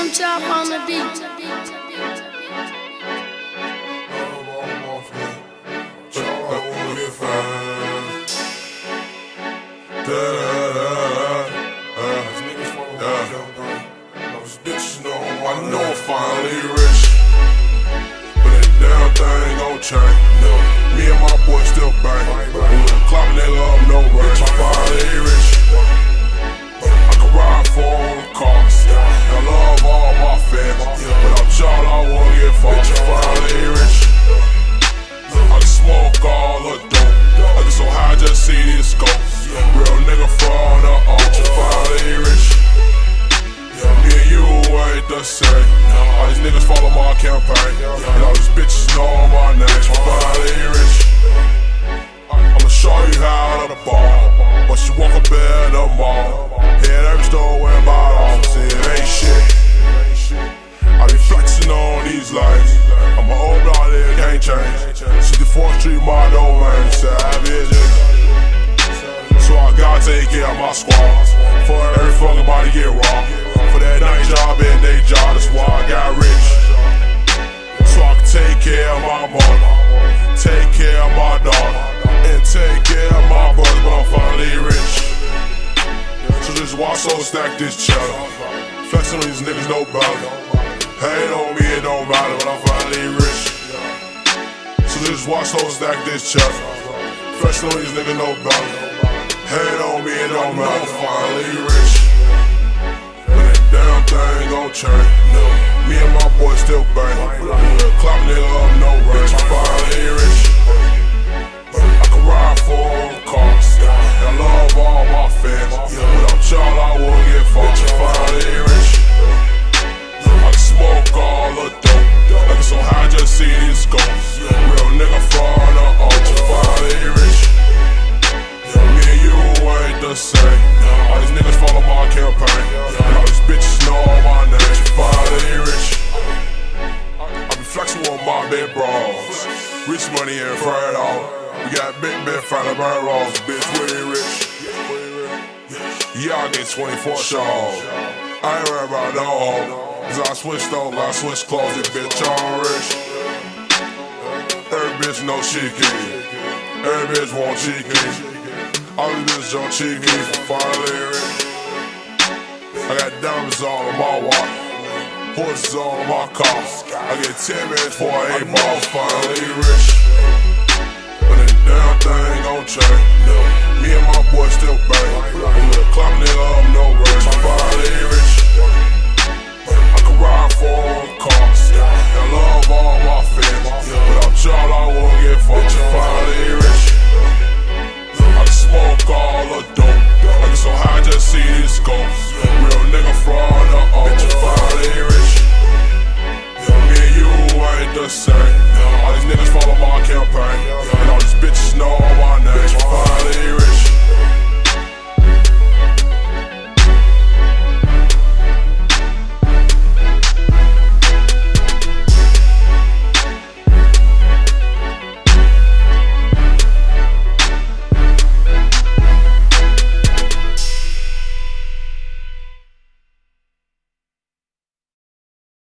Jump Chop on the beat. I know I'm finally rich, but that damn thing gon' change. Me and my boy still bang. Clap a nigga up, no range. I'm finally rich. I can ride for all the cars. I love all my fans, but I'm child, I won't get fucked. I'm finally rich. I can smoke all the dope. I get so high, just see this scope. Real nigga from the arch. I'm finally rich. Me and you ain't the same. All these niggas follow my campaign, and all these bitches know my name. I'm finally rich. I'ma show you how to ball. Once you walk up in the mall, hit every store and buy all. See, it ain't shit. I be flexing on these lights. I'm a whole block that can't change. 64th Street, my domain, savage. So I gotta take care of my squad. For every fucking body get raw. For that night job and day job, that's why I got rich. So I can take care of my mama, take care of my daughter, and take care of my brothers, but I'm finally rich. So just watch so stack this cheddar. Flexing on these niggas, no better. Hate on me, it don't matter, but I'm finally rich. So just watch so stack this cheddar. Flexing on these niggas, no better. Hate on me, it don't matter, I'm finally rich. Damn thing gon' change. Me and my boy still bang. Clap a nigga up, no range. I'm finally rich. I can ride for all the cars. I love all my fans, but I'm child, I won't get fucked. I'm finally rich. I can smoke all the dope. I get so high, just see this scope. Real nigga from the arch. I'm finally rich. Me and you ain't the same. All these niggas follow my campaign, and all these bitches know my name. I'm finally rich. I be flexing with my big bros. Rich money and fried out. We got big fried up burn rolls. Bitch, we rich. Yeah, I get 24 shows. I ain't worried about no hoe. Cause I switched over, I switched clothes. This bitch, I'm rich. Every bitch know she can. Every bitch want cheeky. All these bitches on cheeky, finally rich. I got diamonds all on my watch, horses all on my car. I get 10 minutes for an 8 ball, finally rich. But that damn thing gon' change. Me and my boy still bang. Clap a nigga up, no range. I'm finally rich.